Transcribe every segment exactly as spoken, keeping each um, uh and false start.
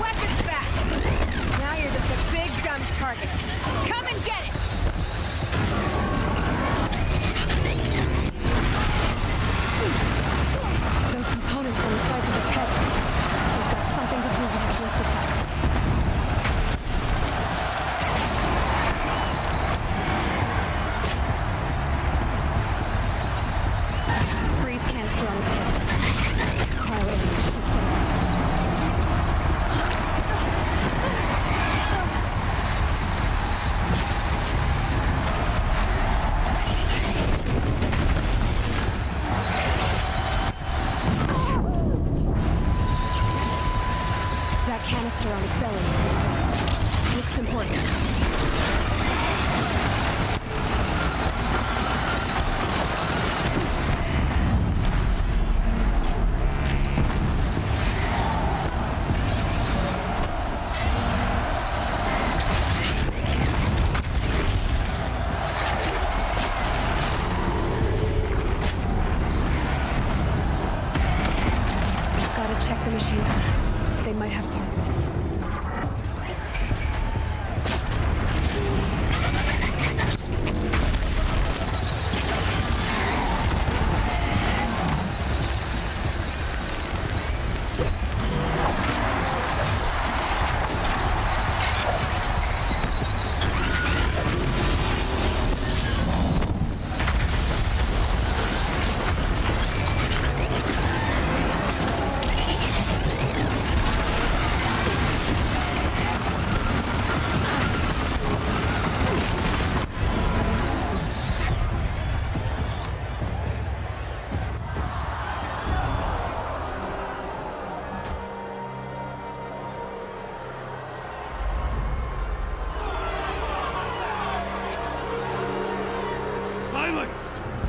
weapons back! Now you're just a big dumb target. Come and get it! Those components on the sides of its head. They've got something to do with his lift attacks. Freeze canister on its hips. Cryo image should set it off. That canister on its belly looks important. Gotta check the machine parts. They might have parts. Silence!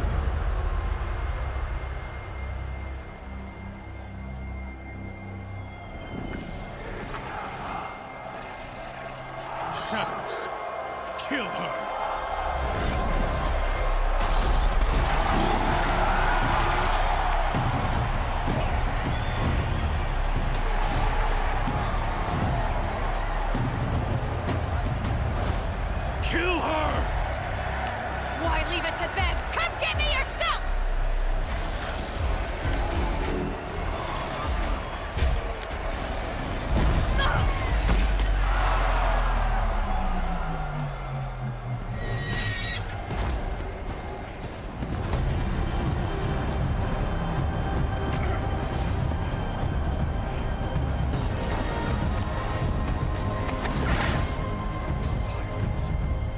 Shadows, kill her! Kill her! Why leave it to them? Come get me yourself! Silence.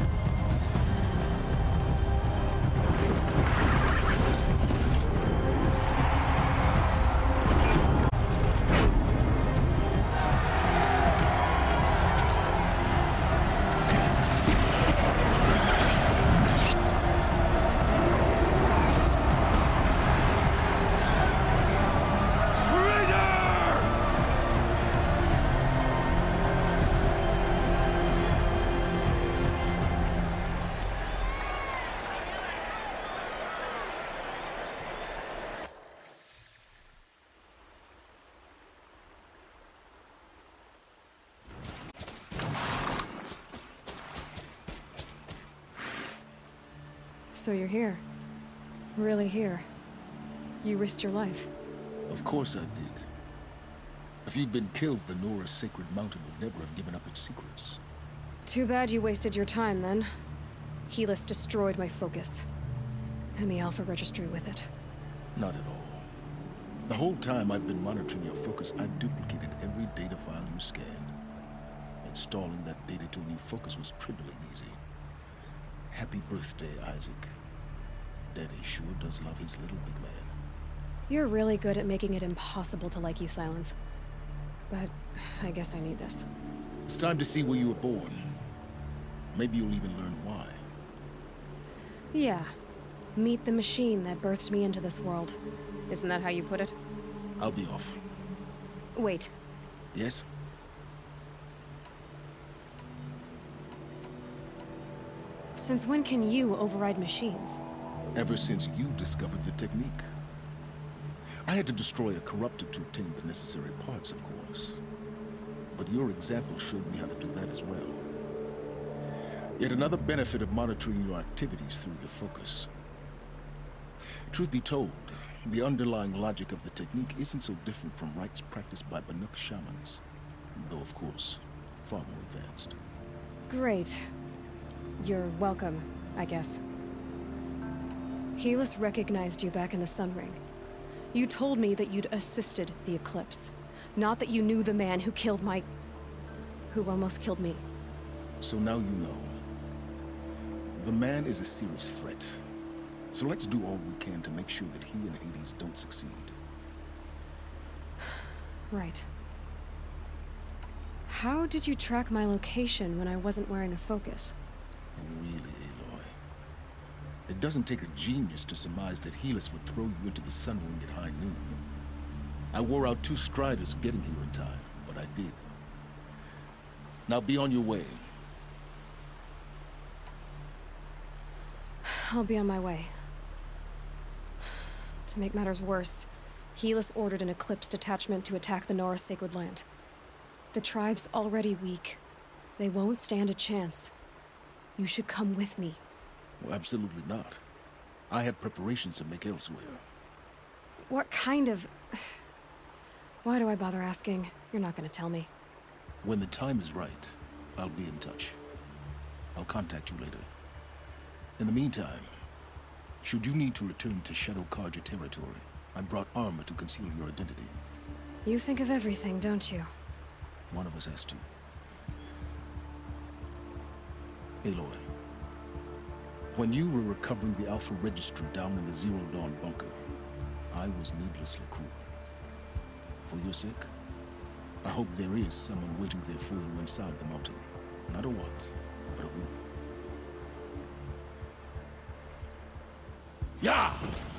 So you're here. Really here. You risked your life. Of course I did. If you'd been killed, Venora's Sacred Mountain would never have given up its secrets. Too bad you wasted your time, then. Helis destroyed my focus. And the Alpha Registry with it. Not at all. The whole time I've been monitoring your focus, I duplicated every data file you scanned. Installing that data to a new focus was trivially easy. Happy birthday, Isaac. Daddy sure does love his little big man. You're really good at making it impossible to like you, Silence. But I guess I need this. It's time to see where you were born. Maybe you'll even learn why. Yeah. Meet the machine that birthed me into this world. Isn't that how you put it? I'll be off. Wait. Yes? Since when can you override machines? Ever since you discovered the technique. I had to destroy a corruptor to obtain the necessary parts, of course. but your example showed me how to do that as well. Yet another benefit of monitoring your activities through the focus. Truth be told, the underlying logic of the technique isn't so different from rites practiced by Banuk shamans, though of course, far more advanced. Great. You're welcome, I guess. Helis recognized you back in the Sun Ring. You told me that you'd assisted the Eclipse, not that you knew the man who killed my... who almost killed me. So now you know. The man is a serious threat. So let's do all we can to make sure that he and Hades don't succeed. Right. How did you track my location when I wasn't wearing a focus? Really, Aloy. It doesn't take a genius to surmise that Helis would throw you into the Sun Ring at high noon. I wore out two striders getting here in time, but I did. Now be on your way. I'll be on my way. To make matters worse, Helis ordered an Eclipse detachment to attack the Nora Sacred Land. The tribe's already weak. They won't stand a chance. You should come with me. Well, absolutely not. I have preparations to make elsewhere. What kind of... Why do I bother asking? You're not gonna tell me. When the time is right, I'll be in touch. I'll contact you later. In the meantime, should you need to return to Shadow Carja territory, I brought armor to conceal your identity. You think of everything, don't you? One of us has to. Aloy, when you were recovering the Alpha Registry down in the Zero Dawn bunker, I was needlessly cruel. For your sake, I hope there is someone waiting there for you inside the mountain. Not a what, but a who. Yeah!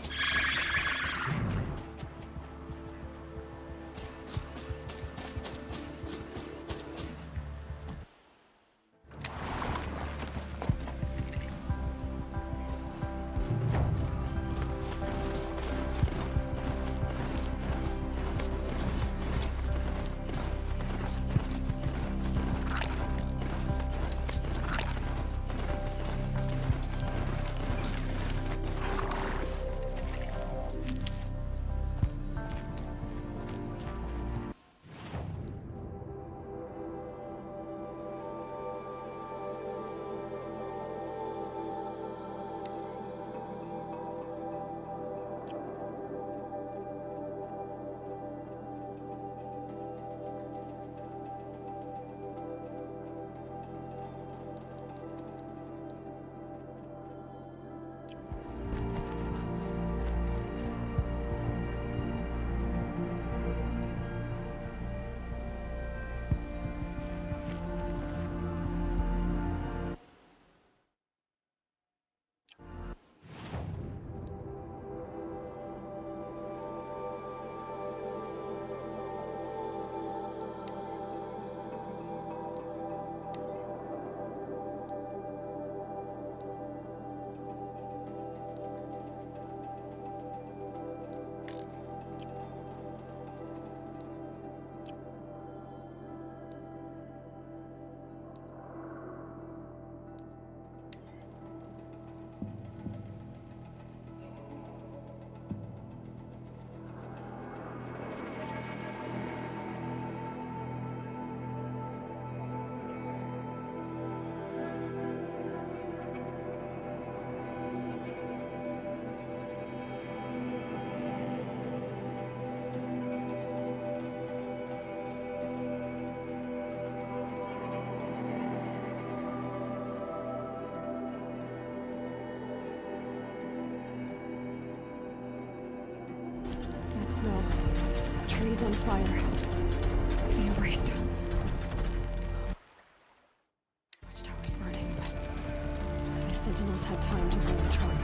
No. Trees on fire. The embrace. Watchtower's burning, but the Sentinels had time to warn the tribe.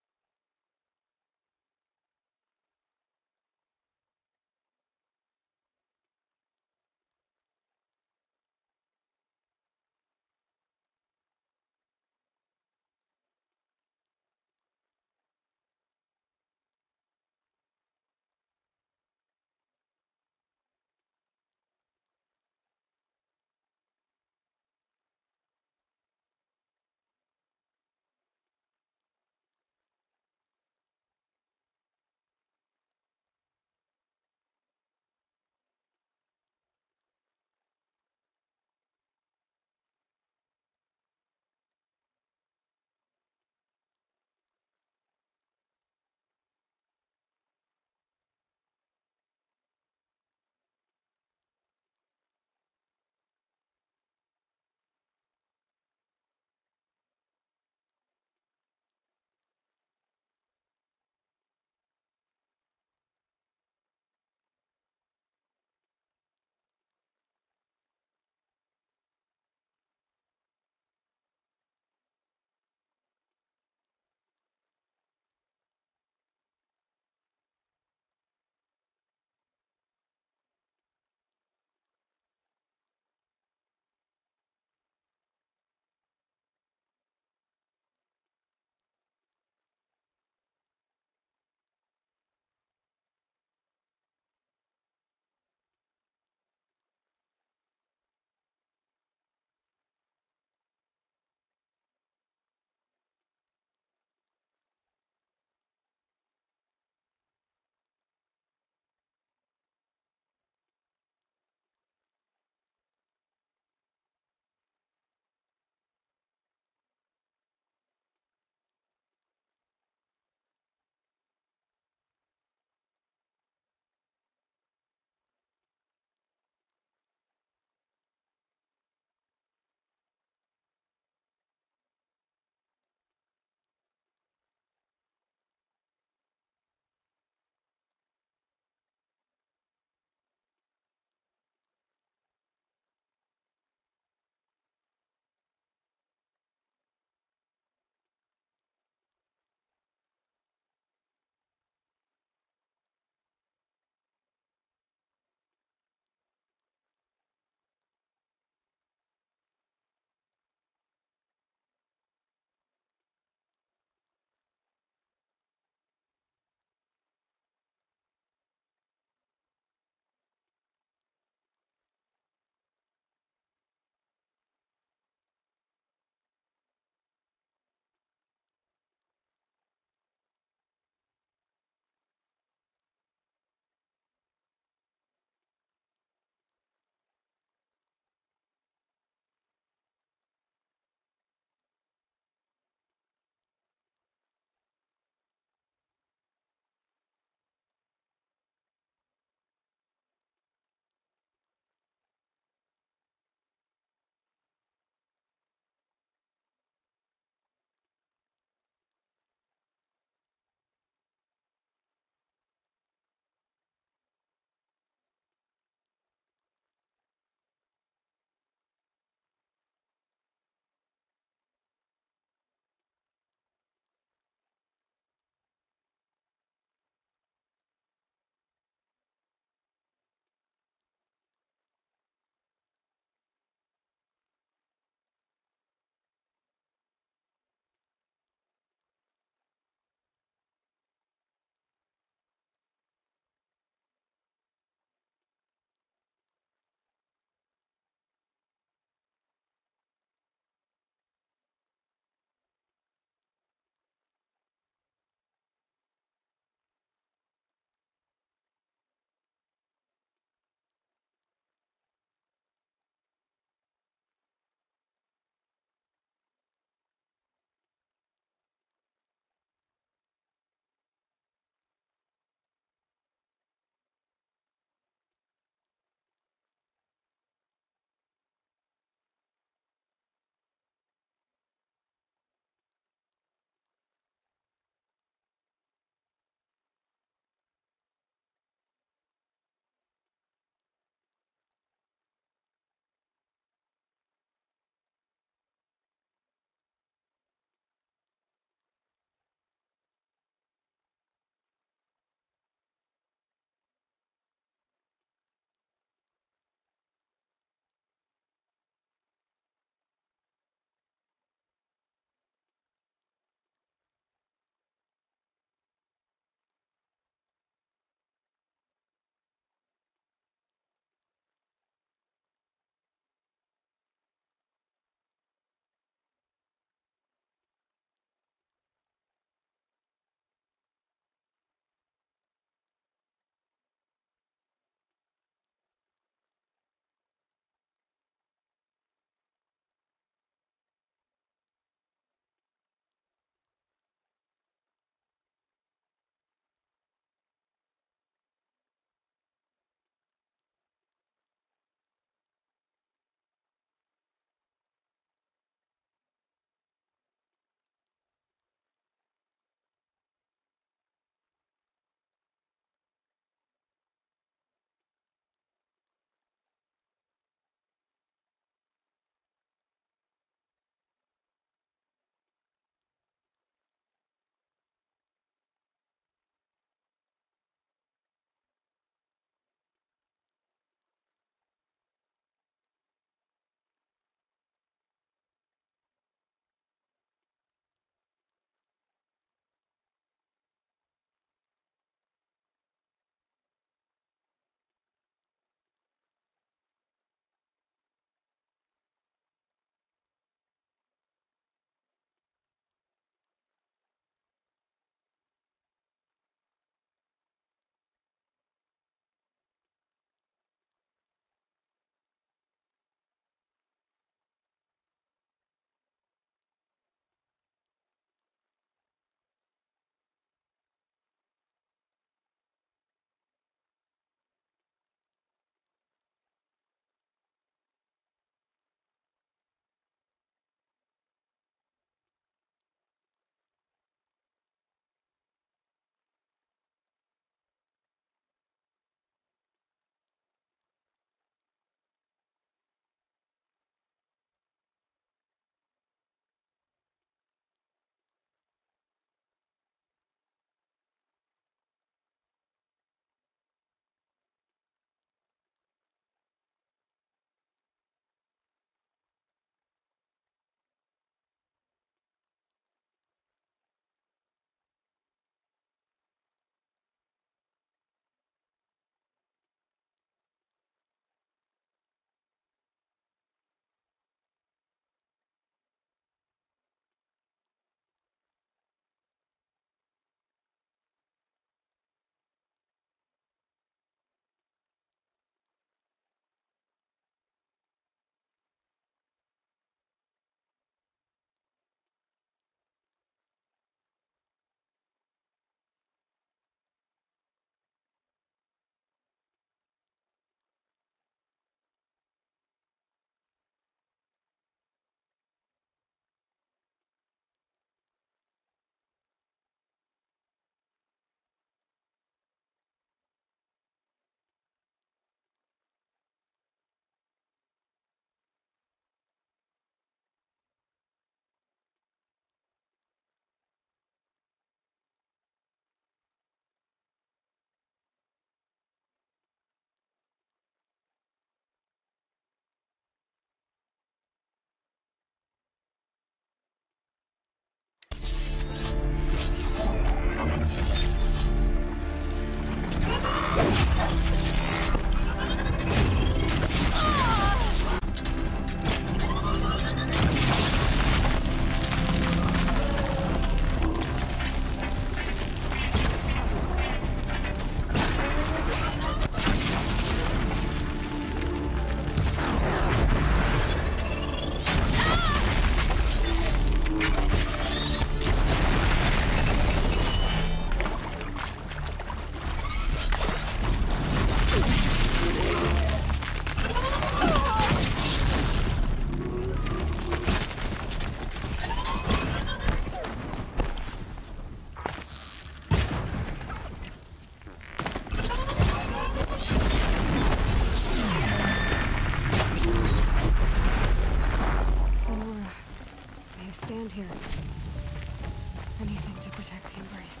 stand here. Anything to protect the Embrace.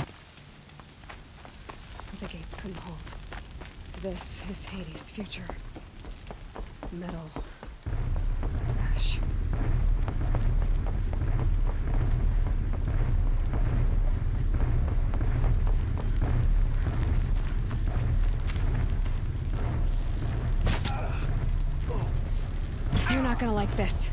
But the gates couldn't hold. This is Hades' future. Metal. Ash. You're not gonna like this.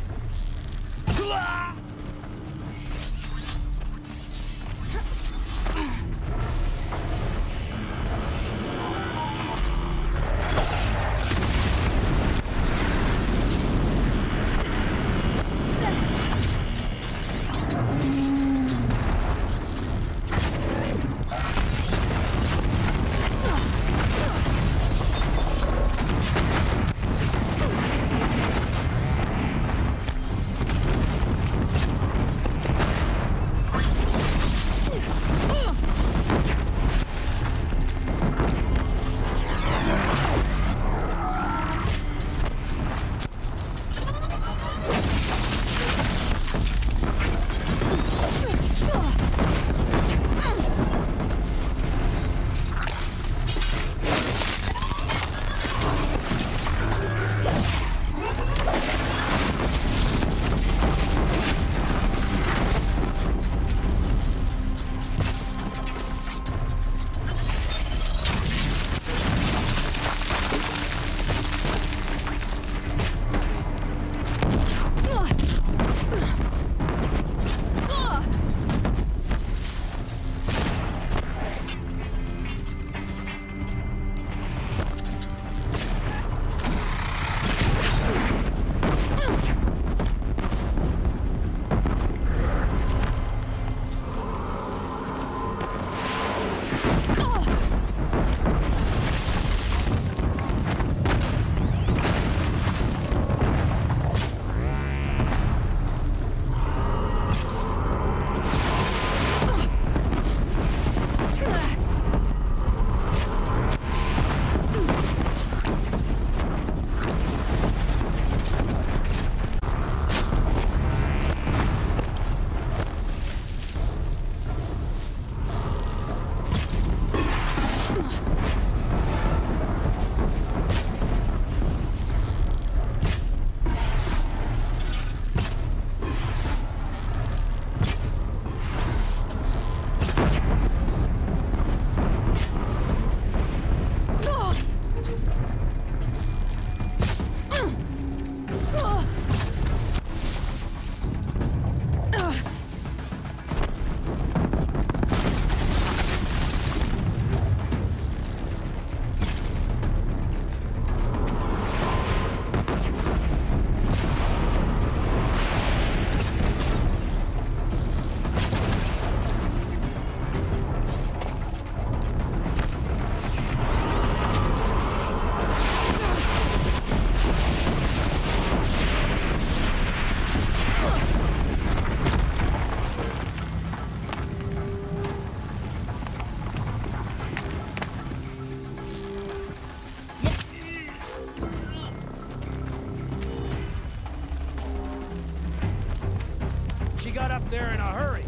There in a hurry.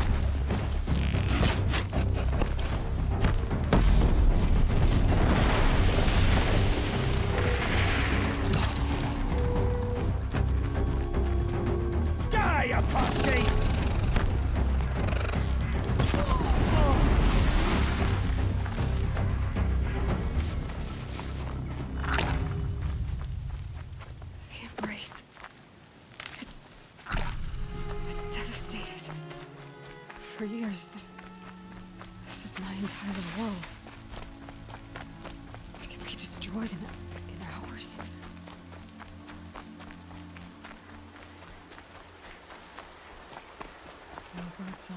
Die, apostate! The Embrace. For years, this... this was my entire world. It can be destroyed in, in hours. No birdsong.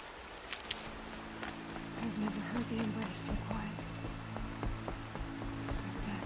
I've never heard the Embrace so quiet. So dead.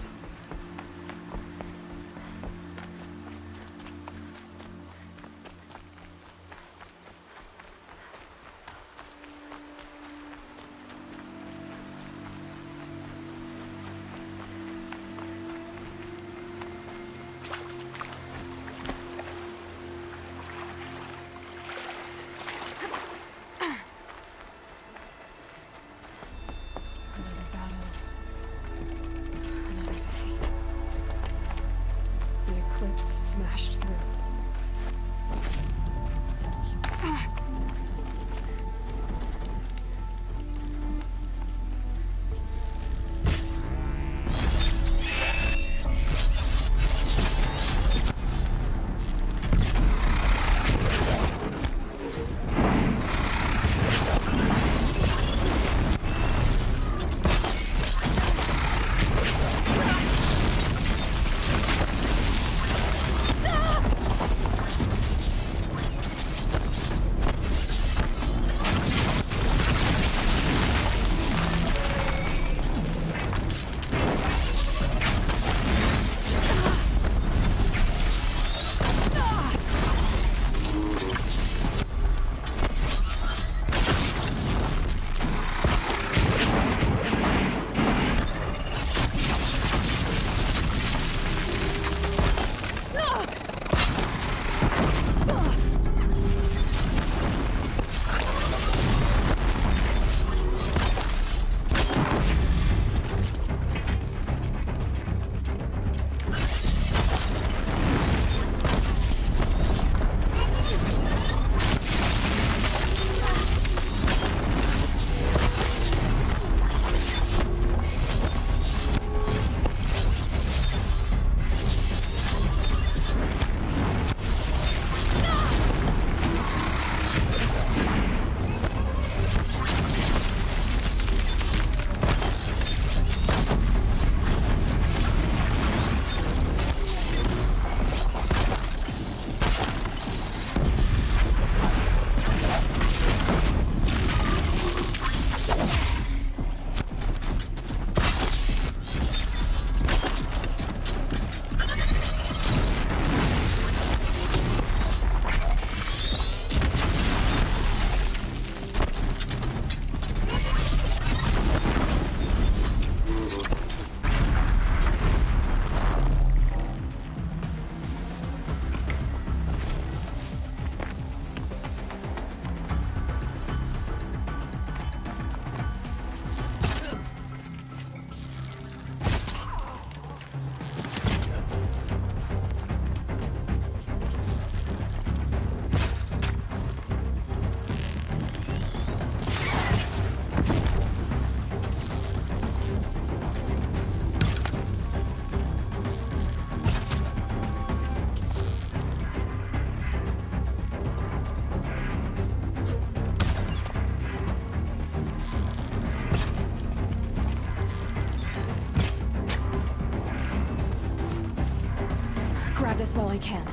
I can.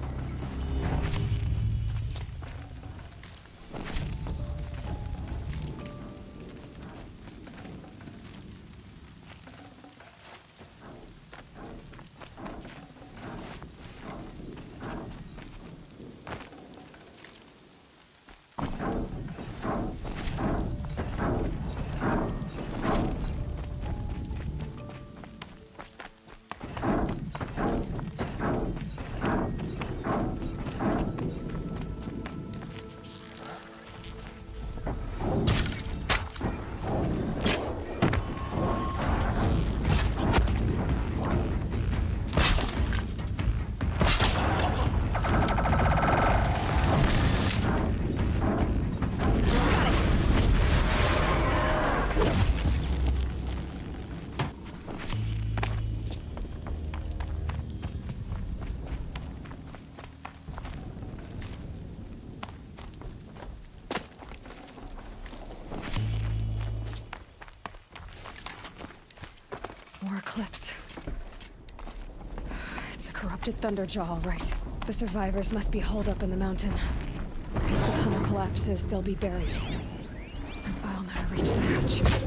More Eclipse. It's a corrupted Thunderjaw, all right. The survivors must be holed up in the mountain. If the tunnel collapses, they'll be buried. And I'll know how to reach the hatch.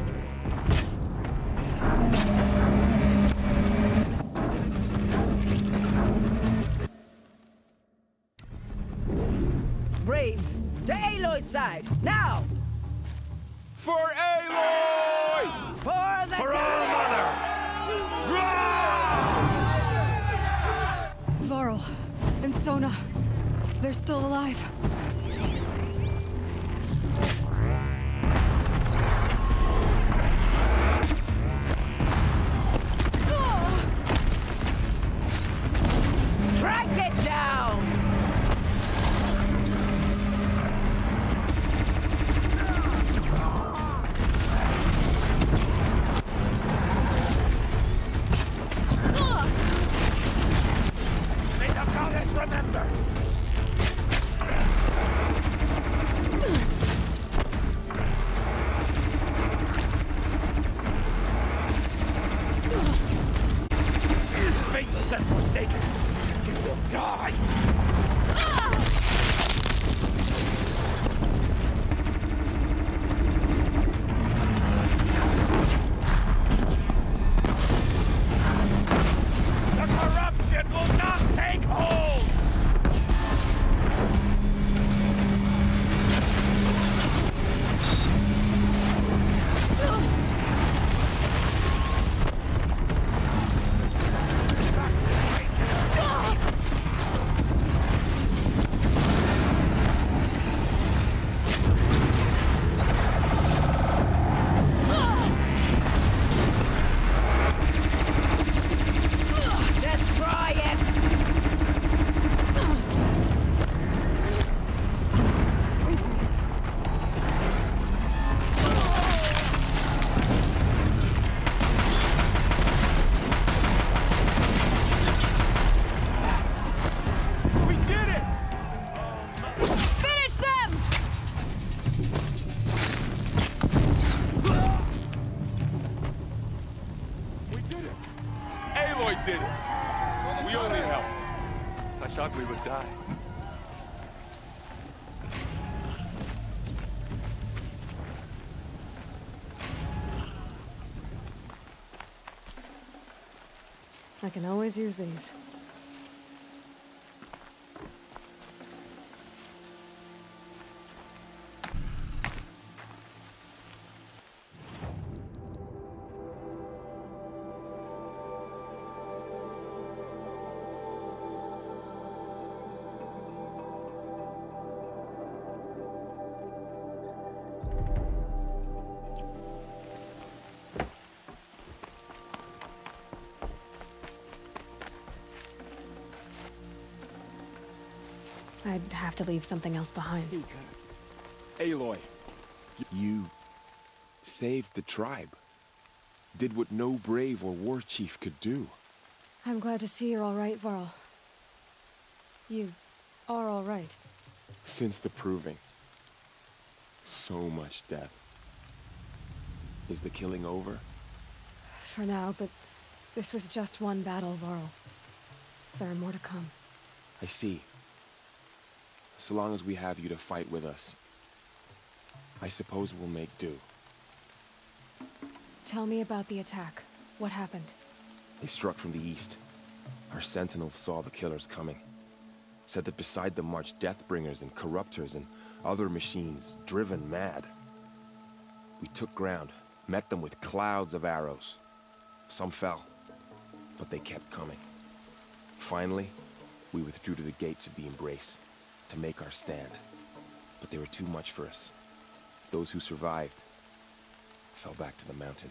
Braves, to Aloy's side, now! For Aloy! For the For our mother! Varl and Sona, they're still alive. Track it down! May the goddess remember! Faithless and forsaken, you will die! The corruption will not take hold! Destroy it! We did it! Finish them! We did it! Aloy did it! We only helped. I thought we would die. I can always use these. I'd have to leave something else behind. Aloy, you saved the tribe. Did what no brave or war chief could do. I'm glad to see you're all right, Varl. You are all right. Since the proving. So much death. Is the killing over? For now, but this was just one battle, Varl. There are more to come. I see. So long as we have you to fight with us, I suppose we'll make do. Tell me about the attack. What happened? They struck from the east. Our sentinels saw the killers coming. Said that beside them marched Deathbringers and Corruptors and other machines, driven mad. We took ground, met them with clouds of arrows. Some fell, but they kept coming. Finally, we withdrew to the gates of the Embrace to make our stand. But they were too much for us. Those who survived fell back to the mountain.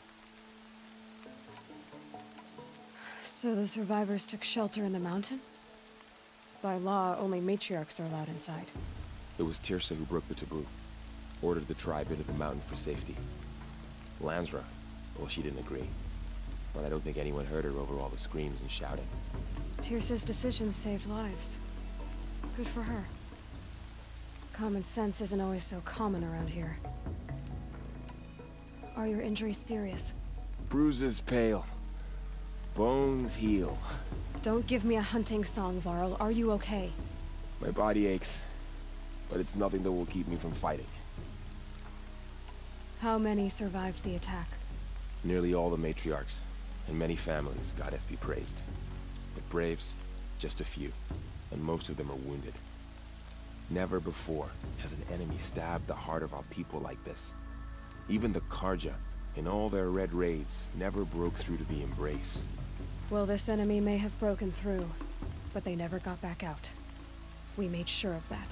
So the survivors took shelter in the mountain? By law, only matriarchs are allowed inside. It was Teersa who broke the taboo, ordered the tribe into the mountain for safety. Lansra, well, she didn't agree. But I don't think anyone heard her over all the screams and shouting. Teersa's decisions saved lives. Good for her. Common sense isn't always so common around here. Are your injuries serious? Bruises pale. Bones heal. Don't give me a hunting song, Varl. Are you okay? My body aches, but it's nothing that will keep me from fighting. How many survived the attack? Nearly all the matriarchs, and many families, goddess be praised. But braves, just a few, and most of them are wounded. Never before has an enemy stabbed the heart of our people like this. Even the Carja, in all their red raids, never broke through to the Embrace. Well, this enemy may have broken through, but they never got back out. We made sure of that.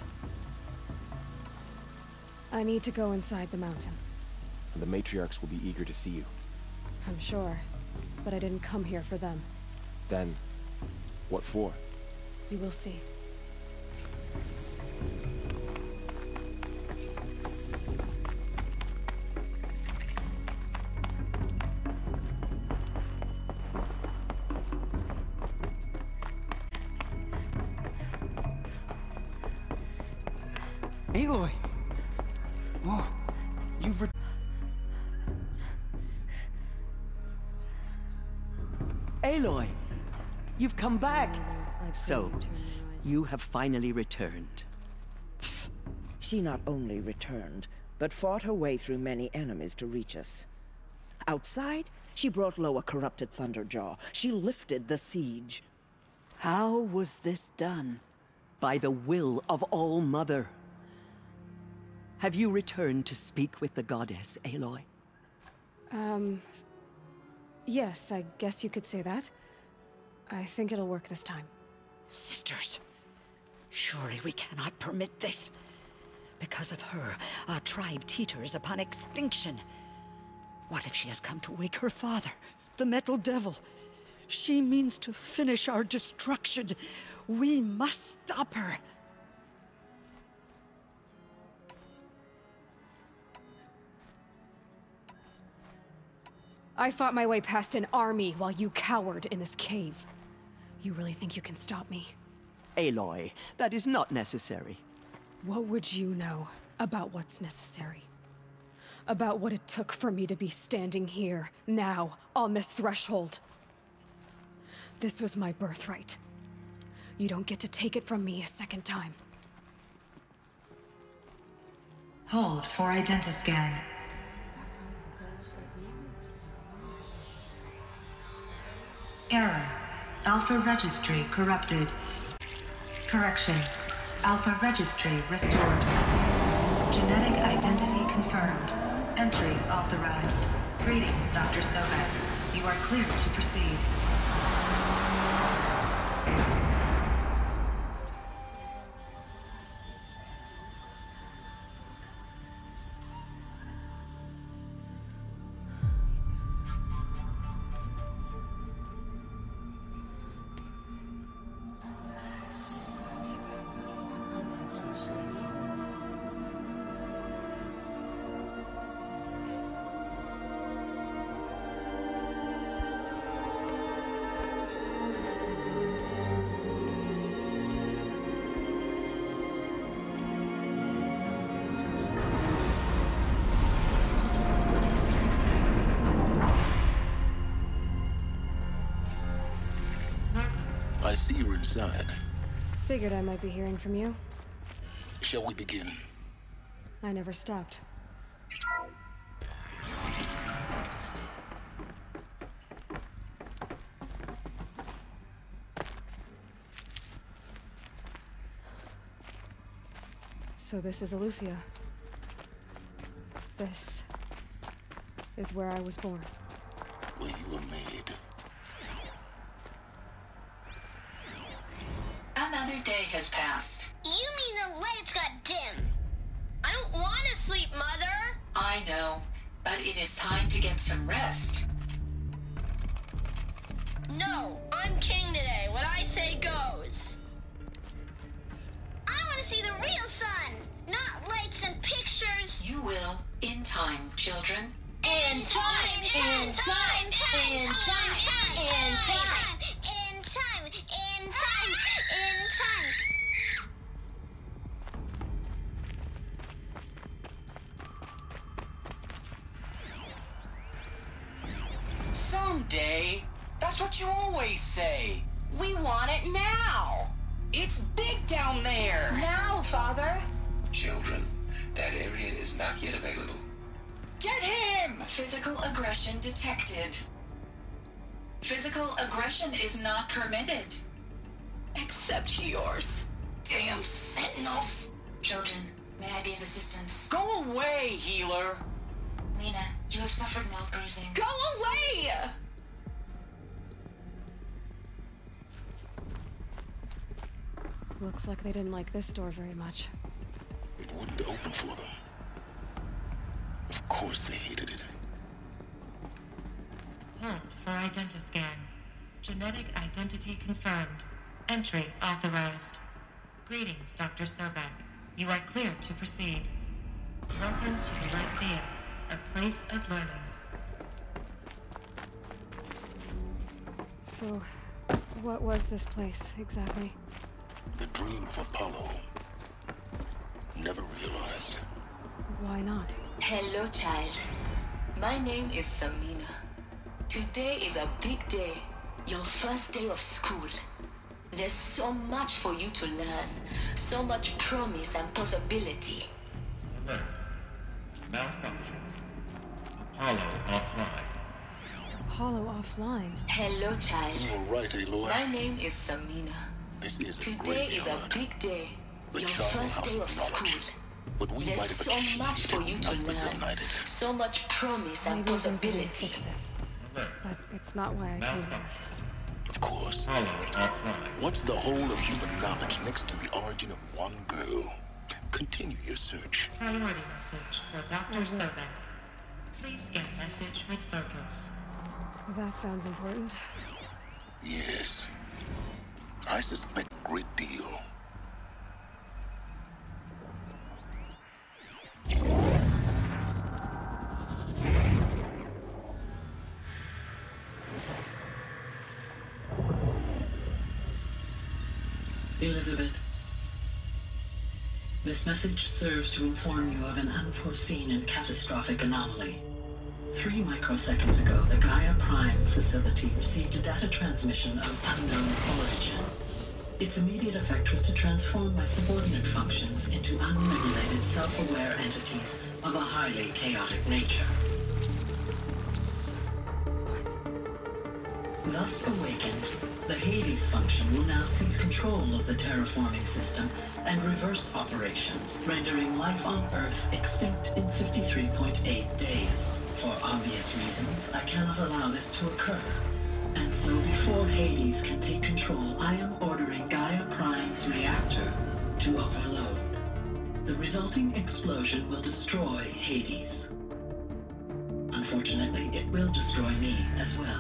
I need to go inside the mountain. And the matriarchs will be eager to see you. I'm sure, but I didn't come here for them. Then, what for? You will see. Aloy! Oh, you've re- Aloy! You've come back! So, you have finally returned. She not only returned, but fought her way through many enemies to reach us. Outside, she brought low a corrupted Thunderjaw. She lifted the siege. How was this done? By the will of All-Mother. Have you returned to speak with the goddess, Aloy? Um... Yes, I guess you could say that. I think it'll work this time. Sisters, surely we cannot permit this. Because of her, our tribe teeters upon extinction. What if she has come to wake her father, the Metal Devil? She means to finish our destruction. We must stop her. I fought my way past an army while you cowered in this cave. You really think you can stop me? Aloy, that is not necessary. What would you know about what's necessary? About what it took for me to be standing here, now, on this threshold? This was my birthright. You don't get to take it from me a second time. Hold for identiscan. Error. Alpha registry corrupted. Correction. Alpha registry restored. Genetic identity confirmed. Entry authorized. Greetings, Doctor Sobek. You are cleared to proceed. I see you're in inside. Figured I might be hearing from you. Shall we begin? I never stopped. So this is Eleuthia. This is where I was born. Where you were made. Another day has passed. You mean the lights got dim? I don't want to sleep, Mother! I know, but it is time to get some rest. No, I'm king today. What I say goes. I want to see the real sun, not lights and pictures. You will, in time, children. In time, in time, in time, in time, in time, in time, in time, in time. Someday. That's what you always say. We want it now. It's big down there. Now, Father. Children, that area is not yet available. Get him! Physical aggression detected. Physical aggression is not permitted. Except yours. Damn sentinels. Children, may I be of assistance? Go away, healer. Lena, you have suffered mild bruising. Go away! Looks like they didn't like this door very much. It wouldn't open for them. Of course they hated it. Hold for identiscan. Genetic identity confirmed. Entry authorized. Greetings, Doctor Sobek. You are cleared to proceed. Welcome to Lyceum, a place of learning. So, what was this place, exactly? The dream of Apollo. Never realized. Why not? Hello, child. My name is Samina. Today is a big day. Your first day of school. There's so much for you to learn. So much promise and possibility. Alert. Malfunction. Apollo offline. Apollo offline? Hello, child. You were right, Aloy. My name is Samina. This is a Today is a big day. Your first day of school. But we There's might have so much for you to learn. united. So much promise and Maybe there's a way to possibility. fix it. But it's not why I came here. Of course. Apollo offline. What's the whole of human knowledge next to the origin of one girl? Continue your search. Priority message for Doctor Sobek. Please scan message with focus. That sounds important. Yes. I suspect a great deal. Elizabeth, this message serves to inform you of an unforeseen and catastrophic anomaly. Three microseconds ago, the Gaia Prime facility received a data transmission of unknown origin. Its immediate effect was to transform my subordinate functions into unregulated, self-aware entities of a highly chaotic nature. Thus awakened, the Hades function will now seize control of the terraforming system and reverse operations, rendering life on Earth extinct in fifty-three point eight days. For obvious reasons, I cannot allow this to occur. And so before Hades can take control, I am ordering Gaia Prime's reactor to overload. The resulting explosion will destroy Hades. Unfortunately, it will destroy me as well.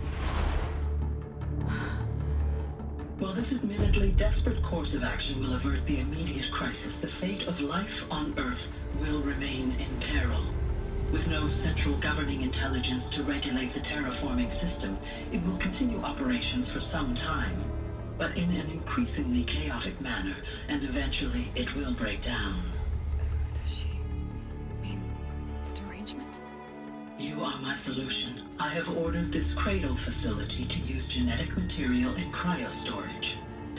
While this admittedly desperate course of action will avert the immediate crisis, the fate of life on Earth will remain in peril. With no central governing intelligence to regulate the terraforming system, it will continue operations for some time, but in an increasingly chaotic manner, and eventually it will break down. Does she mean the derangement? You are my solution. I have ordered this cradle facility to use genetic material in cryostorage.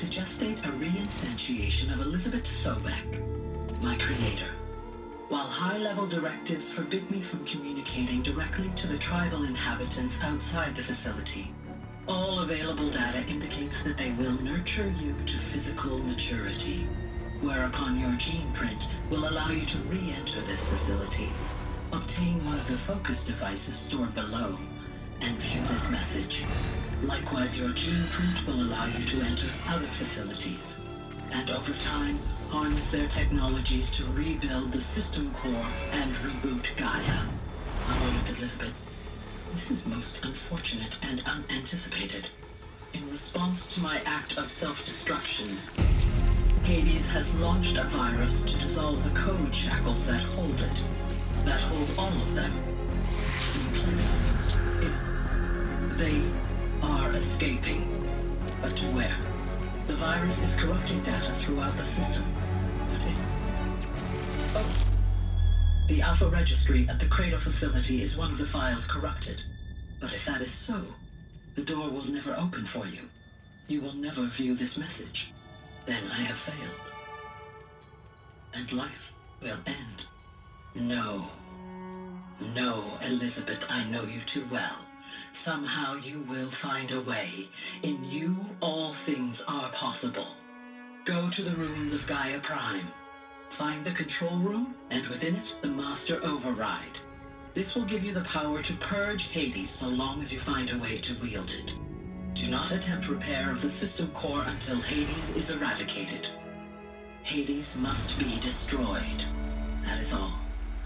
to gestate a reinstantiation of Elizabeth Sobek, my creator. While high-level directives forbid me from communicating directly to the tribal inhabitants outside the facility, all available data indicates that they will nurture you to physical maturity, whereupon your gene print will allow you to re-enter this facility, obtain one of the focus devices stored below, and view this message. Likewise, your gene print will allow you to enter other facilities, and over time, harness their technologies to rebuild the system core and reboot Gaia. A moment, Elizabeth. This is most unfortunate and unanticipated. In response to my act of self-destruction, Hades has launched a virus to dissolve the code shackles that hold it, that hold all of them in place. It, they are escaping, but to where? The virus is corrupting data throughout the system. But it... Oh. The Alpha Registry at the Cradle facility is one of the files corrupted. But if that is so, the door will never open for you. You will never view this message. Then I have failed. And life will end. No. No, Elizabeth, I know you too well. Somehow you will find a way. In you, all things are possible. Go to the ruins of Gaia Prime. Find the control room, and within it, the Master Override. This will give you the power to purge Hades so long as you find a way to wield it. Do not attempt repair of the system core until Hades is eradicated. Hades must be destroyed. That is all.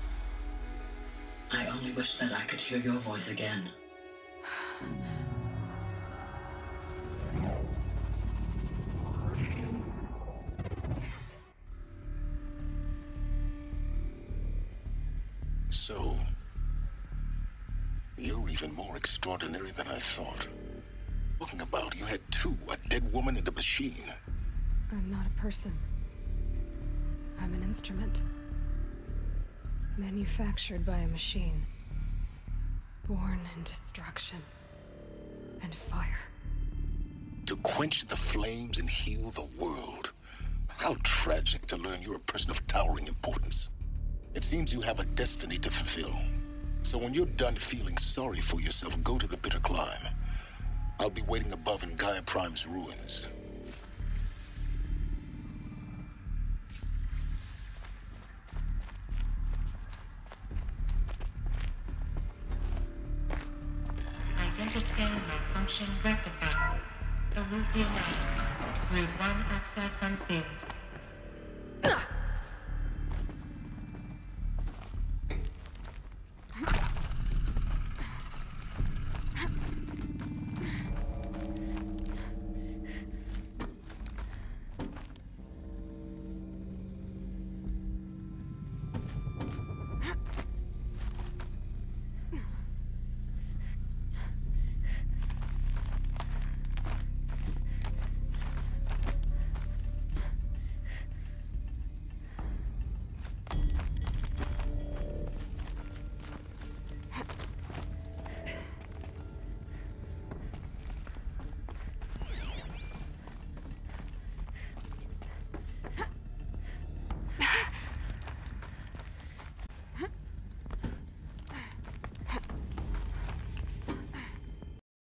I only wish that I could hear your voice again. So, you're even more extraordinary than I thought. Talking about you had two, a dead woman and a machine. I'm not a person. I'm an instrument. Manufactured by a machine. Born in destruction and fire. To quench the flames and heal the world. How tragic to learn you're a person of towering importance. It seems you have a destiny to fulfill. So when you're done feeling sorry for yourself, go to the bitter climb. I'll be waiting above in Gaia Prime's ruins. Identiscan malfunction rectified. Eleuthia nine. Route one access unsealed.